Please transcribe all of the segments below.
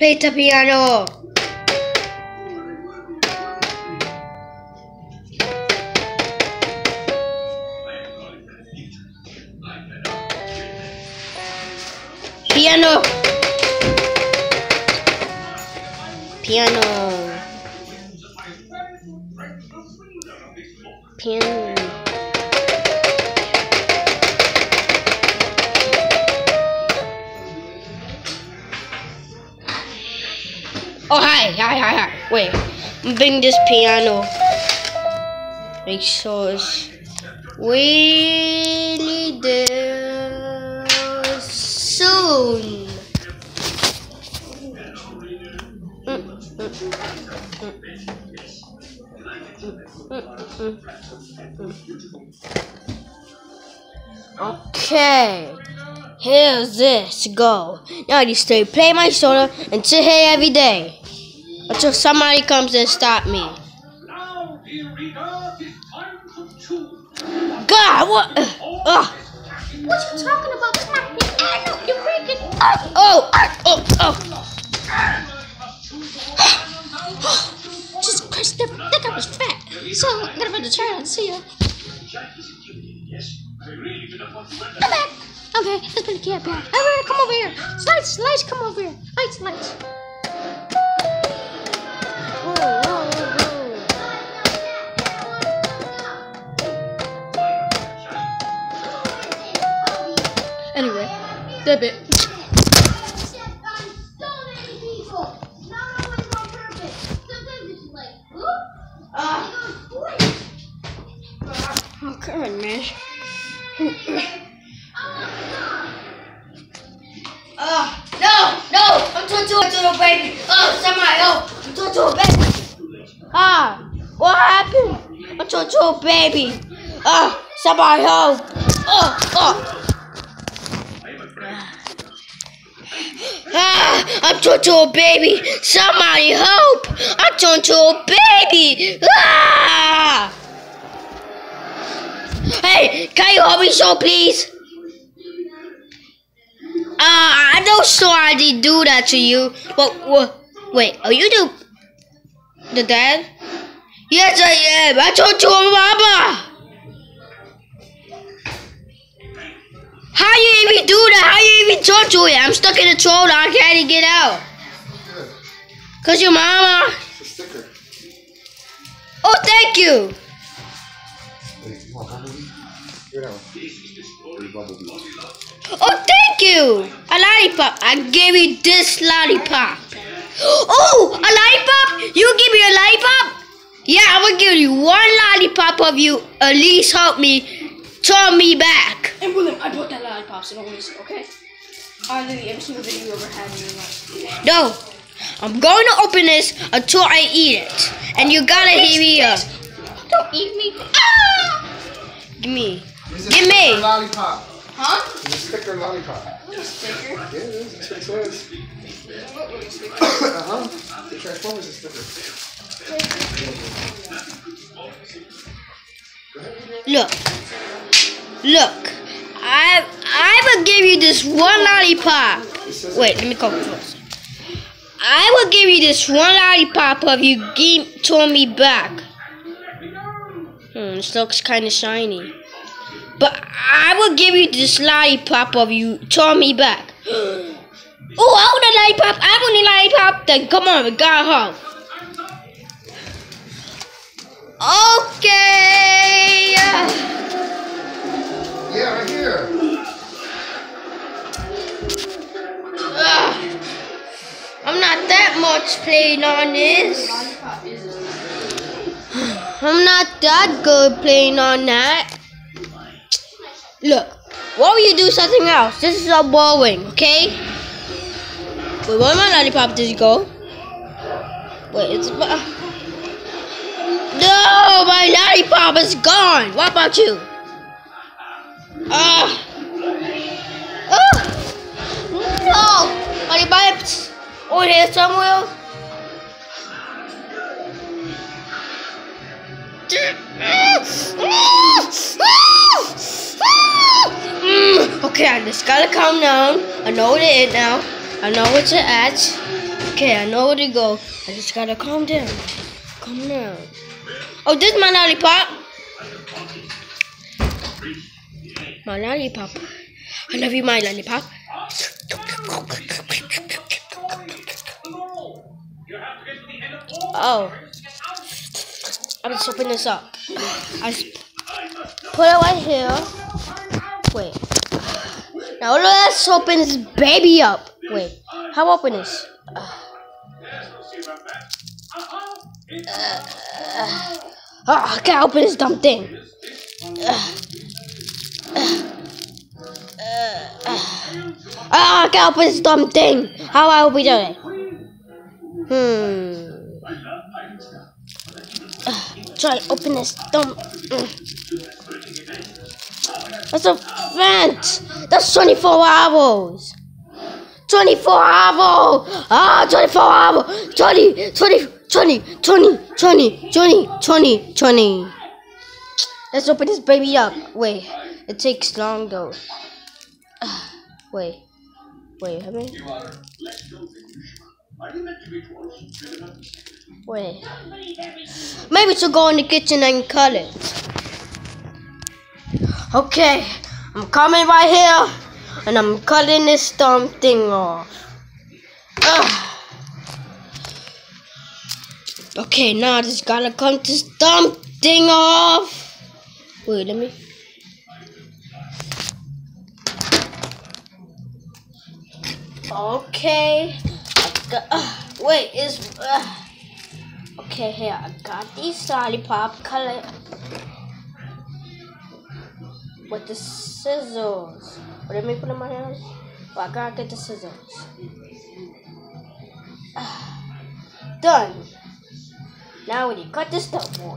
Play the piano. Piano. Piano. Piano. Oh, hi. Wait, I'm bring this piano. Make sure it's really there soon. Okay, here's this. Go. Now you stay play my soda and sit here every day until somebody comes and stop me. God, what? What you talking about? That's my piano. You're freaking. Jesus Christ, that guy was fat. So I'm gonna run the try and see ya. Come back. Okay, let's put the cat back. Everybody, come over here. Lights, come over here. Lights. Anyway, that bit. Oh, come on, man. No, I'm talking to a little baby. Oh, somebody help. I'm talking to a baby. What happened? I'm talking to a baby. Somebody help. I'm talking to a baby. Somebody help. I'm talking to a baby. Hey, can you help me so please? I know so I didn't do that to you. Wait, are you the dad? Yes, I am. I talked to her mama. How you even do that? How you even talk to it? I'm stuck in the throat. I can't even get out. Cause your mama. It's a sticker. Oh, thank you. Wait, you want Bumblebee? Here that one. Bumblebee. Oh, thank you. A lollipop. I gave you this lollipop. Oh, a lollipop? You give me a lollipop? Yeah, I'm gonna give you one lollipop of you. At least help me turn me back. And William, I bought that lollipop, so don't waste it, okay? I literally every single video you ever had in your life. No, I'm going to open this until I eat it. And you gotta hear me up. Don't eat me. Give me. It's a Give me. sticker lollipop. Huh? It's a sticker lollipop. What a sticker? Yeah, it is. That's what it says. What was a sticker? The Transformers is a sticker. Look. I will give you this one lollipop. Wait, let me come close. I will give you this one lollipop if you turn me back. This looks kind of shiny. But I will give you this lollipop if you turn me back. Oh, I want a lollipop. I want a lollipop. Then come on, we got her. Okay. Yeah, right here. I'm not that much playing on this. I'm not that good playing on that. Look, why don't you do something else? This is so boring, okay? Wait, where my lollipop did it go? Wait, it's... No, my lollipop is gone. What about you? No! Lollipops over here somewhere. Okay, I just gotta calm down. I know what it is now. I know what to add. Okay, I know where to go. I just gotta calm down. Calm down. Oh, this is my lollipop. My lollipop. I love you, my lollipop. Oh. I'm just open this up. I just put it right here. Wait. Now let's open this baby up. Wait. How I open this? I can't open this dumb thing. I can't open this dumb thing. How I open it? Try to open this dumb. That's a vent. That's 24 hours. 24 hours. 24 hours. 20. Let's open this baby up. Wait, it takes long though. Wait, have I? Wait. Maybe to go in the kitchen and cut it. Okay, I'm coming right here, and I'm cutting this dumb thing off. Okay, now I just gotta cut this dumb thing off. Wait, let me. Okay, wait, is okay here. I got these lollipop color with the scissors. Let me put in my hands. Oh, I gotta get the scissors. Done. Now we need to cut this stuff, boy.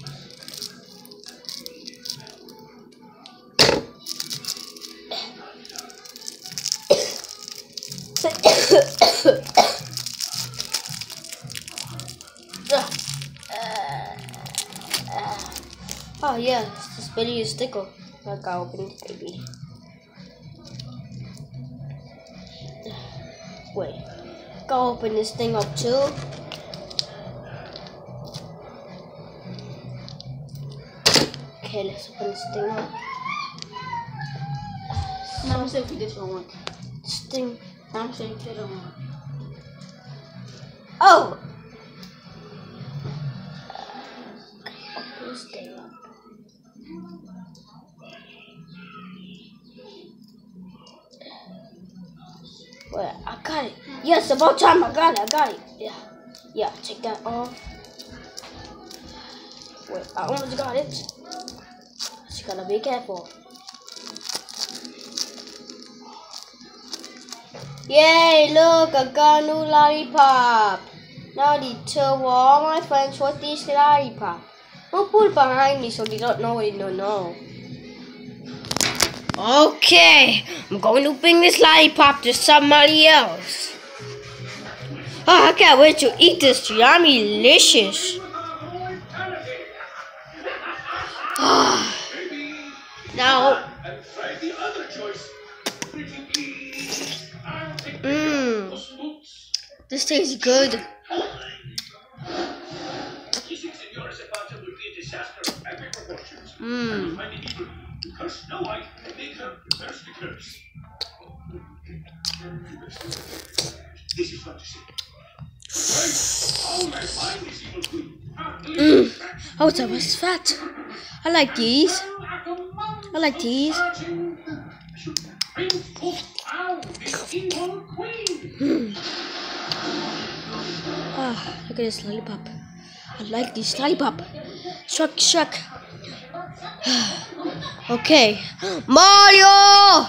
Oh yeah, this baby is sticker. I gotta open it, baby. Wait, go open this thing up too. Okay, let's open this thing up. Now I'm saying this one. This thing. I'm saying this one. Oh! Open this thing up. Wait, I got it. Yes, about time. I got it. Yeah, take that off. Wait, I almost got it. Just gotta be careful. Yay, look, I got a new lollipop. Now I need to tell all my friends what this lollipop. Don't put it behind me so they don't know what they don't know. Okay, I'm going to bring this lollipop to somebody else. Oh, I can't wait to eat this yummy delicious. Now, this tastes good. Oh, that was fat. I like these. Look at this lollipop. I like this lollipop. Shuck. Okay. Mario!